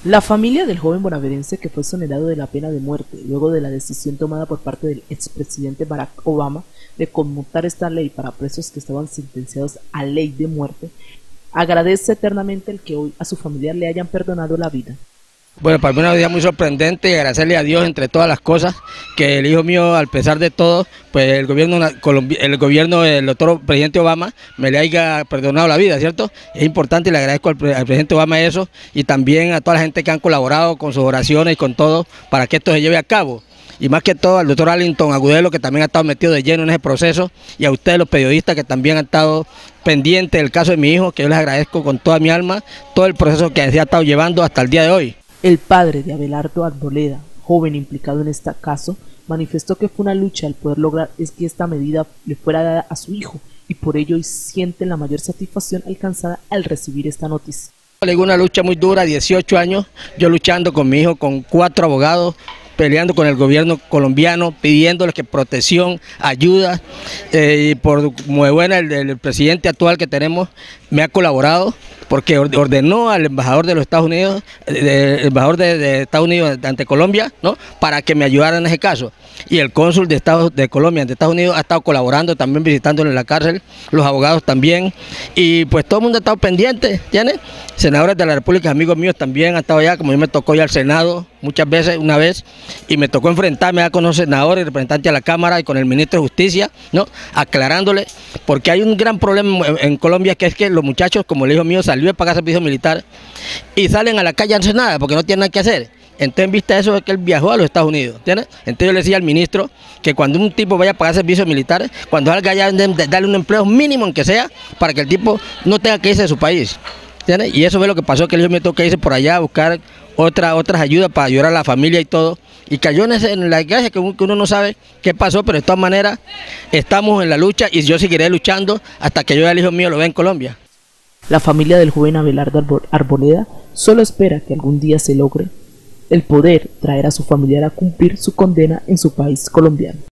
La familia del joven bonaerense que fue exonerado de la pena de muerte luego de la decisión tomada por parte del expresidente Barack Obama de conmutar esta ley para presos que estaban sentenciados a ley de muerte, agradece eternamente el que hoy a su familiar le hayan perdonado la vida. Bueno, para mí una vida muy sorprendente y agradecerle a Dios entre todas las cosas que el hijo mío, al pesar de todo, pues el gobierno del doctor presidente Obama me le haya perdonado la vida, ¿cierto? Es importante y le agradezco al presidente Obama eso y también a toda la gente que han colaborado con sus oraciones y con todo para que esto se lleve a cabo. Y más que todo al doctor Arlington Agudelo, que también ha estado metido de lleno en ese proceso, y a ustedes los periodistas que también han estado pendientes del caso de mi hijo, que yo les agradezco con toda mi alma todo el proceso que se ha estado llevando hasta el día de hoy. El padre de Abelardo Arboleda, joven implicado en este caso, manifestó que fue una lucha el poder lograr que esta medida le fuera dada a su hijo y por ello hoy sienten la mayor satisfacción alcanzada al recibir esta noticia. Una lucha muy dura, 18 años, yo luchando con mi hijo, con 4 abogados, peleando con el gobierno colombiano, pidiéndoles que protección, ayuda, y por muy buena el presidente actual que tenemos me ha colaborado porque ordenó al embajador de los Estados Unidos, el embajador de Estados Unidos ante Colombia, ¿no?, para que me ayudara en ese caso. Y el cónsul de Colombia ante Estados Unidos ha estado colaborando, también visitándolo en la cárcel, los abogados también, y pues todo el mundo ha estado pendiente, ¿tienes? Senadores de la República, amigos míos también han estado allá, como yo me tocó ir al Senado muchas veces, una vez, y me tocó enfrentarme con los senadores, representantes de la Cámara y con el ministro de Justicia, ¿no?, aclarándole, porque hay un gran problema en Colombia, que es que los muchachos, como el hijo mío, salió de pagar servicio militar y salen a la calle a hacer nada, porque no tienen nada que hacer. Entonces, en vista de eso, es que él viajó a los Estados Unidos, ¿entiendes? Entonces yo le decía al ministro que cuando un tipo vaya a pagar servicios militares, cuando salga allá, darle un empleo mínimo, aunque sea, para que el tipo no tenga que irse de su país, ¿entiendes? Y eso fue lo que pasó, que el hijo mío tuvo que irse por allá a buscar otras ayudas para ayudar a la familia y todo, y cayó en la iglesia que uno no sabe qué pasó, pero de todas maneras estamos en la lucha y yo seguiré luchando hasta que yo y el hijo mío lo vea en Colombia. La familia del joven Abelardo Arboleda solo espera que algún día se logre el poder traer a su familiar a cumplir su condena en su país colombiano.